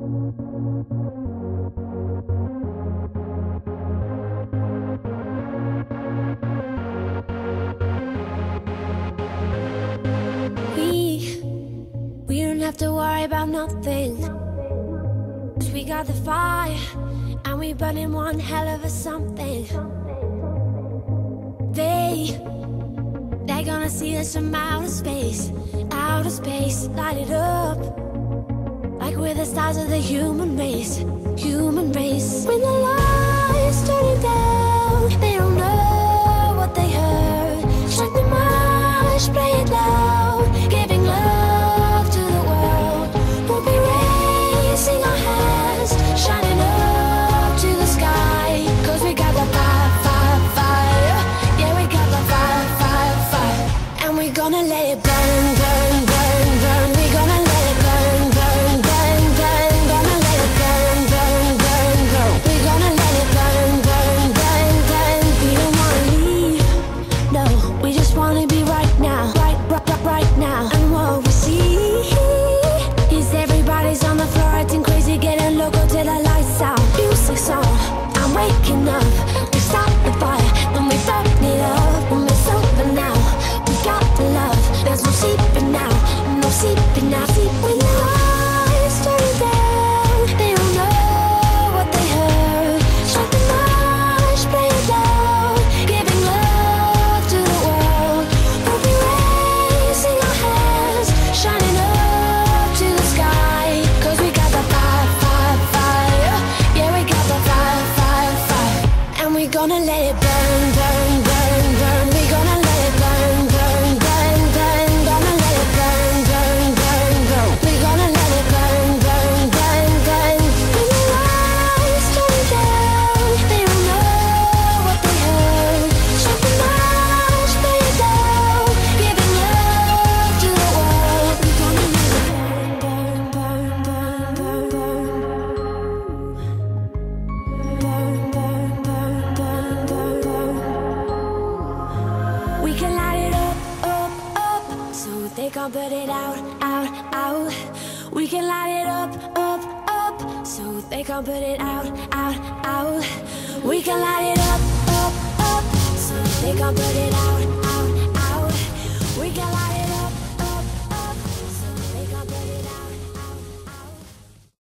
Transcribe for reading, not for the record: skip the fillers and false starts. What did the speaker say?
We don't have to worry about nothing, 'cause we got the fire, and we burning one hell of a something. They're gonna see us from outer space, light it up, like we're the stars of the human race. When the lights turning down, they don't know what they heard. Strike the march, play it loud, giving love to the world. We'll be raising our hands, shining up to the sky, 'cause we got the fire, fire, fire. Yeah, we got the fire, fire, fire. And we're gonna let it burn, burn, burn, burn. We're gonna let it burn, burn, burn, burn. Gonna let it burn, burn, burn, burn. We're gonna let it burn, burn, burn, burn. We don't wanna leave, no, we just wanna be right now, right now. And what we see is everybody's on the floor acting crazy, getting loco till the lights out. Music's on, I'm waking up. We start the fire, then we burn it up. When it's over now, we got the love. There's no sleeping now, no sleeping now. When the lights turn down, they don't know what they heard. Strike the march, play it loud, giving love to the world. We'll be raising our hands, shining up to the sky, 'cause we got the fire, fire, fire. Yeah, we got the fire, fire, fire. And we're gonna let it burn, burn, burn, burn. We're gonna let it burn, burn, burn, burn. Gonna let it burn, burn, burn, burn. We're gonna let it burn, burn, burn, burn. When the lights turn down, they don't know what they heard. Strike the march, play it loud, giving love to the world. We're gonna let it burn, burn, burn, burn, burn, burn, burn, burn, burn, burn, burn. We can light it up, up, up, so they can't put it out, out, out. We can light it up, up, up, so they can't put it out, out, out. We can light it up, up, up, so they can't put it out.